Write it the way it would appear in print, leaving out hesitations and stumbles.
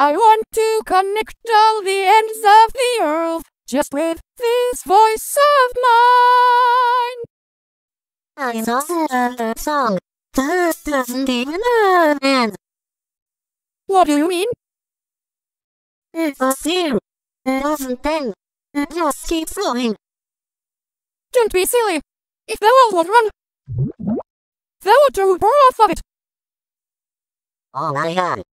I want to connect all the ends of the earth just with this voice of mine. I saw the song. This doesn't even end. What do you mean? It's a scene. It doesn't end. It just keeps going. Don't be silly. If the world would run, the water would pour off of it. Oh my god.